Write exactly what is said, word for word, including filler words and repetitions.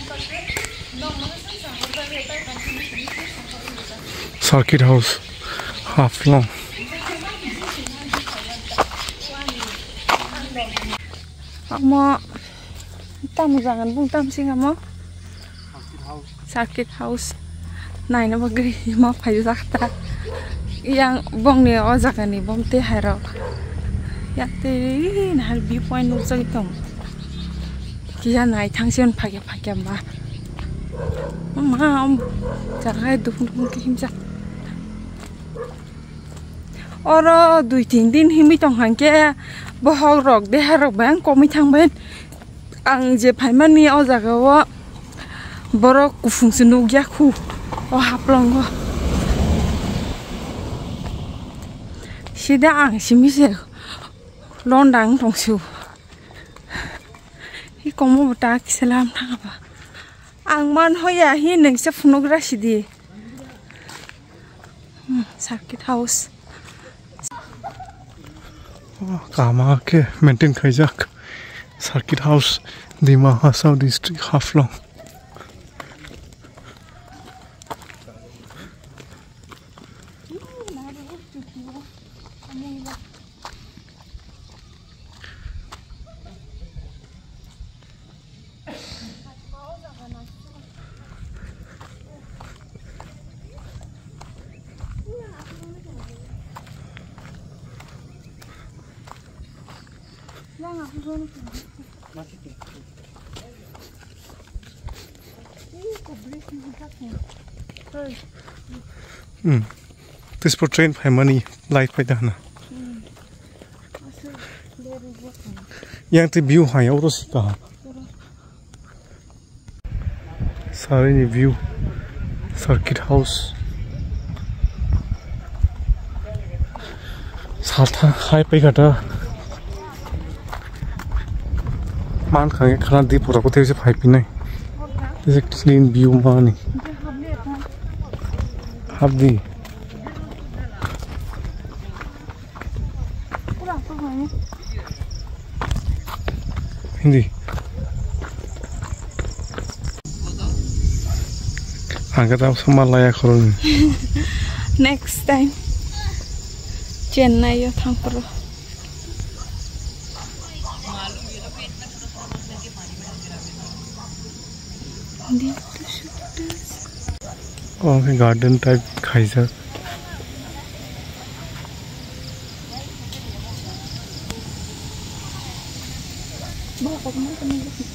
Circuit House, Haflong. Amo, tamu jangan bung tam sing amo. Circuit House. Nai na bagri mo payu sakta. Yang bong ni o jagan ni bom te haro. Ya te na hal view point nu jai tom. Kia nai thangsion phage phage ma. Ma om jaga du du ki himja. Oro dui tin din himi tong hangke bohog rok de harok bang komi thang ben. Ang je phaiman ni o jaga wa borok kufung sunu gya khu o Haflong go. Sida ang simi se londang tong su. Hi komo bata kisalam thang ba. Ang man hoya hi neng se funogra sidi. Circuit House. Kama ke maintain khaijak. Circuit House, Dima Hasao district, Haflong. Hmm. This for train by money light by dana. Yang ti view hai auto sika. Sare ni view. Circuit House. Saltha hai pai gata. Man khange khana di pura ko te se phai pinai. This is a clean view mani. Habdi. Hindi. Angkat apa sama layak korun. Next time. Chennai yo thang paro. Oh, garden type khaisa. Bawa kau kemana?